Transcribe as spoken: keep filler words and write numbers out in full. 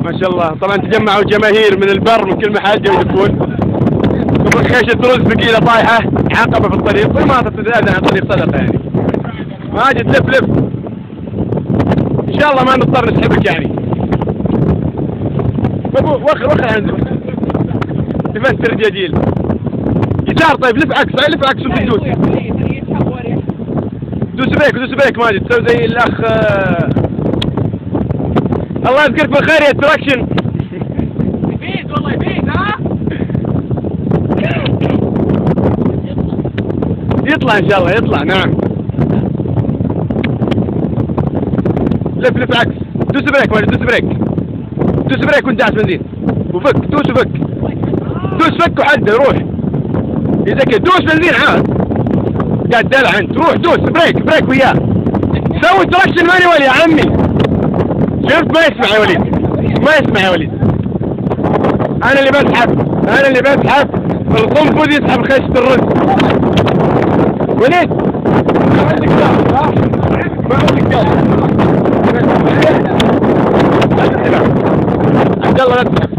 ما شاء الله. طبعا تجمعوا جماهير من البر من كل محل جاي يلفون. قبل خيشة رز ثقيلة طايحة عقبة في الطريق وما تتزاد عن طريق صدقة يعني. ماجد لف لف. إن شاء الله ما نضطر نسحبك يعني. أبو وخر وخر عندك. تفنت الرجاجيل. يسار طيب لف عكس لف عكس وانت تدوس. دوس بريك دوس بريك ماجد تسوي زي الأخ. الله يذكرك بالخير يا تراكشن. يفيد والله يفيد ها؟ يطلع ان شاء الله يطلع نعم. لف لف عكس دوس بريك ماجد دوس بريك. دوس بريك وانت داعس بنزين وفك دوس وفك. دوس فك وحده روح. اذا كنت دوس بنزين عاد. قاعد دلع انت روح دوس بريك بريك وياه. سوي تراكشن مانيوال يا عمي. شفت ما يسمع يا وليد ما يسمع يا وليد. انا اللي بسحب انا اللي بسحب القنفذ يسحب خشة الرز. وليد ما عندك دار ها ما عندك دار. عبد الله لا تسحب.